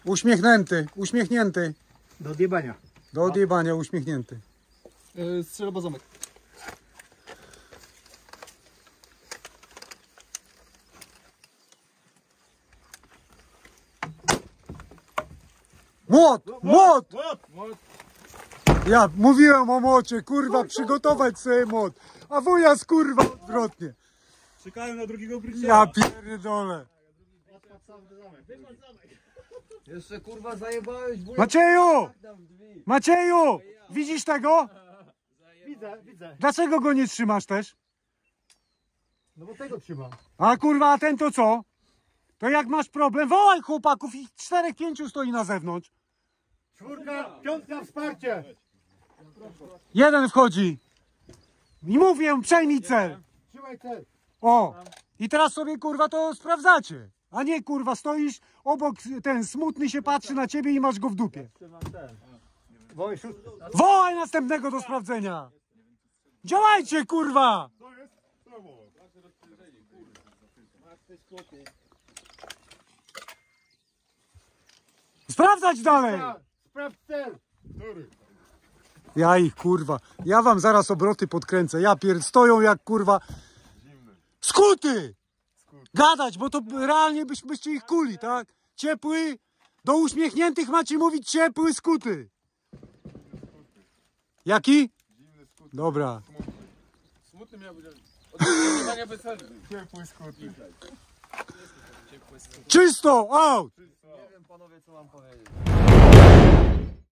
Uśmiechnięty, uśmiechnięty. Do odjebania. Do odjebania, uśmiechnięty. Strzelobozomek. Młot! Młot! Młot. Ja mówiłem o młocie, kurwa, przygotować sobie młot. A wujas, kurwa, odwrotnie. Czekają na drugiego Brycia. Ja pierdolę. Jeszcze kurwa zajebałeś wuja. Macieju! Macieju! Widzisz tego? Widzę. Dlaczego go nie trzymasz też? No bo tego trzymam. A kurwa, a ten to co? To jak masz problem, wołaj chłopaków, ich 4-5 stoi na zewnątrz. Czwórka, piątka, wsparcie. Jeden wchodzi. I mówię, przejmij cel. Trzymaj cel. O! I teraz sobie kurwa to sprawdzacie. A nie kurwa stoisz obok, ten smutny się patrzy na ciebie i masz go w dupie. Wołaj następnego do sprawdzenia. Działajcie kurwa! Sprawdzać dalej! Sprawdź cel. Ja ich kurwa, ja wam zaraz obroty podkręcę. Ja stoją jak kurwa skuty! Gadać, bo to realnie byście ich kuli, tak? Ciepły, do uśmiechniętych macie mówić ciepły skuty. Jaki? Dobra. Smutny miał być. Odwołania bez serca. Ciepły skuty. Czysto, out! Nie wiem panowie co mam powiedzieć.